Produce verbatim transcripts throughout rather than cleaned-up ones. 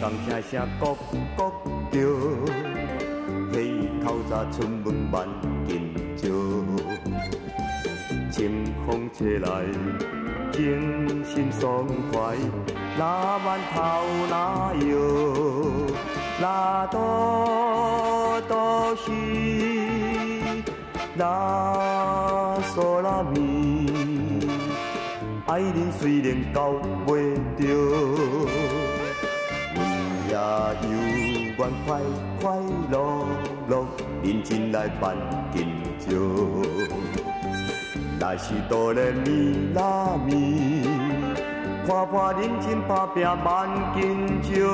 讲声声国国着，溪口早出门万金石，清风吹来精神爽快，哪晚头哪摇，哪多都是那索拉米，爱人虽然交袂着。也有愿快快乐乐，认真来办金石。若是哆来咪啦咪，看破认真打拼万金石。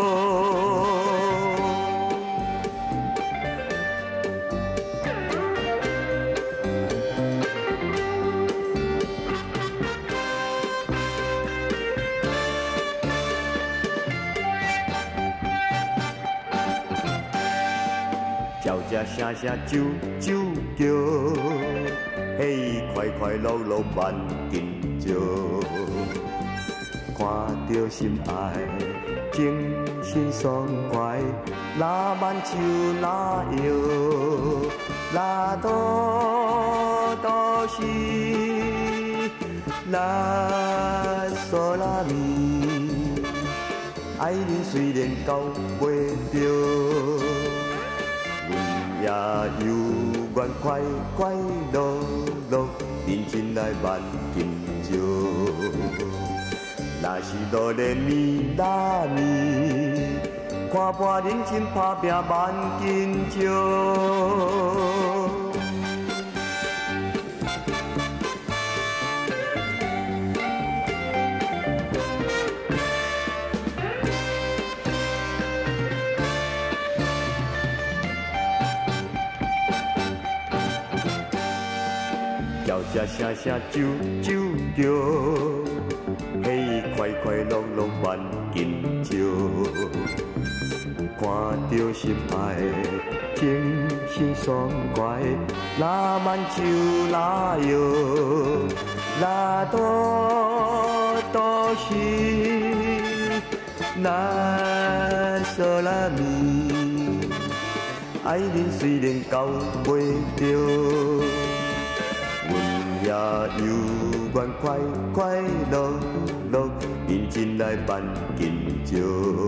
叫只声声啾啾叫，嘿，快快乐乐万金石。看着心爱，精神爽快，哪挽手哪摇，哪多都是那索拉米。爱人虽然交袂着。也有愿快快乐乐，认真来万金石。若是哆来咪啦咪，看破认真打拼万金石。叫只声声啾啾叫，嘿，快快乐乐万金石。看着心爱，精神爽快，哪挽手哪摇，哪多都是那索拉米。爱人虽然交袂着。也有愿快快乐乐，认真来办金石。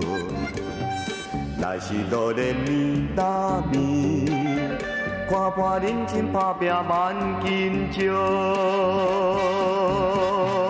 若是哆来咪啦咪，看破认真打拼万金石。